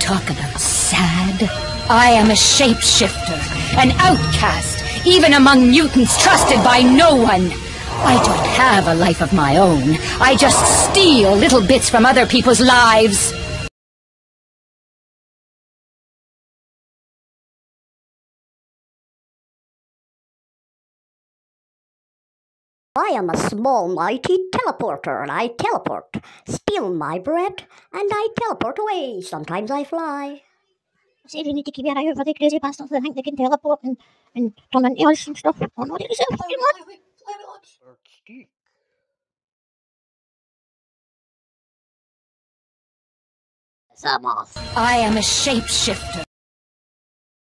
Talk about sad. I am a shapeshifter, an outcast, even among mutants trusted by no one. I don't have a life of my own. I just steal little bits from other people's lives. I am a small, mighty teleporter, and I teleport. Steal my bread, and I teleport away. Sometimes I fly. Say they need to keep your eye out for the crazy bastards that think they can teleport and turn into us and stuff. Oh no, there's a fucking one. Some off. I am a shapeshifter.